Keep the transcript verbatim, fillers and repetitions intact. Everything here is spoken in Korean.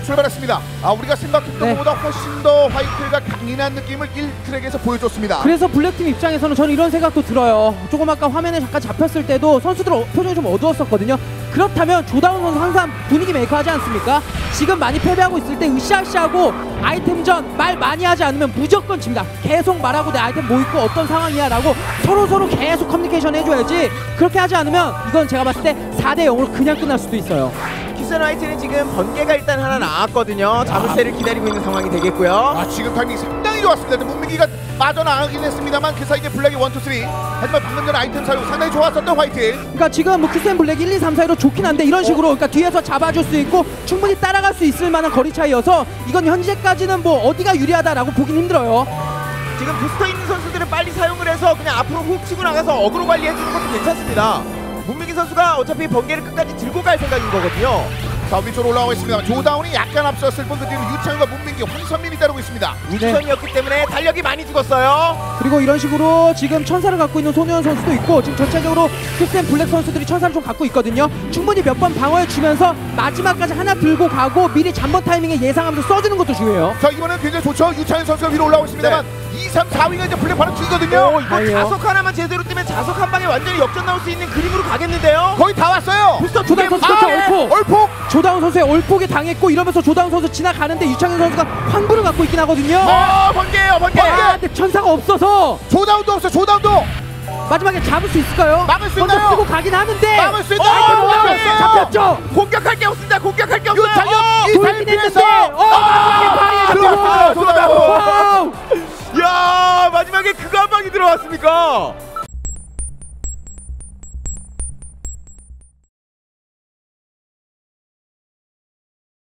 출발했습니다. 아 우리가 생각했던 네. 것보다 훨씬 더 화이트가 강인한 느낌을 일 트랙에서 보여줬습니다. 그래서 블랙팀 입장에서는 저는 이런 생각도 들어요. 조금 아까 화면에 잠깐 잡혔을 때도 선수들 어, 표정이 좀 어두웠었거든요. 그렇다면 조다운 선수 항상 분위기 메이커 하지 않습니까? 지금 많이 패배하고 있을 때 으쌰으쌰하고 아이템전 말 많이 하지 않으면 무조건 집니다. 계속 말하고 내 아이템 뭐 있고 어떤 상황이야 라고 서로서로 계속 커뮤니케이션 해줘야지. 그렇게 하지 않으면 이건 제가 봤을 때 사 대 영으로 그냥 끝날 수도 있어요. 키스앤 화이트는 지금 번개가 일단 하나 나왔거든요. 자물쇠를 기다리고 있는 상황이 되겠고요. 아 지금 타이밍이 상당히 좋았습니다. 근데 문민기가 빠져나가긴 했습니다만 그 사이에 블랙이 일, 이, 삼 하지만 방금 전 아이템 사용 상당히 좋았었던 화이트. 그러니까 지금 뭐 키스앤 블랙이 일, 이, 삼, 사로 좋긴 한데 이런 식으로 그러니까 뒤에서 잡아줄 수 있고 충분히 따라갈 수 있을 만한 거리 차이여서 이건 현재까지는 뭐 어디가 유리하다라고 보긴 힘들어요. 지금 부스터 있는 선수들은 빨리 사용을 해서 그냥 앞으로 훅 치고 나가서 어그로 관리해주는 것도 괜찮습니다. 문민기 선수가 어차피 번개를 끝까지 들고 갈 생각인 거거든요. 자 위쪽으로 올라가고 있습니다. 조다운이 약간 앞섰을 뿐 그 뒤로 유창과 문민기, 황선민이 따르고 있습니다. 우주선이었기 때문에 달력이 많이 죽었어요. 그리고 이런 식으로 지금 천사를 갖고 있는 손혜원 선수도 있고 지금 전체적으로 키스앤 블랙 선수들이 천사를 좀 갖고 있거든요. 충분히 몇 번 방어해 주면서 마지막까지 하나 들고 가고 미리 잠번 타이밍에 예상하면서 써주는 것도 중요해요. 자 이번엔 굉장히 좋죠. 유창현 선수가 위로 올라오고 있습니다만 네. 이, 삼, 사 위가 이제 블랙 바로 뒤거든요. 오, 이거 자석 하나만 제대로 뜨면 자석 한 방에 완전히 역전 나올 수 있는 그림으로 가겠는데요. 거의 다 왔어요. 부스터 조다운 선수 아, 아, 네. 올폭! 올폭! 조다운 선수의 올폭에 당했고 이러면서 조다운 선수 지나가는데 유창현 선수가 황구를 갖고 있긴 하거든요. 어 번개예요 번개. 아, 근데 천사가 없어서 조다운도 없어 조다운도. 마지막에 잡을 수 있을까요? 막을 수 먼저 있나요? 쓰고 가긴 하는데 막을 수 어, 있나요? 잡혔어요. 잡혔죠. 공격할 게 없습니다. 공격할 게 없어요. 유창현 어! 이 돌긴 했는데 어! 아, 발이 들어왔어요. 잡히고 조다운. 와우! 야 마지막에 그거 한 방이 들어왔습니까?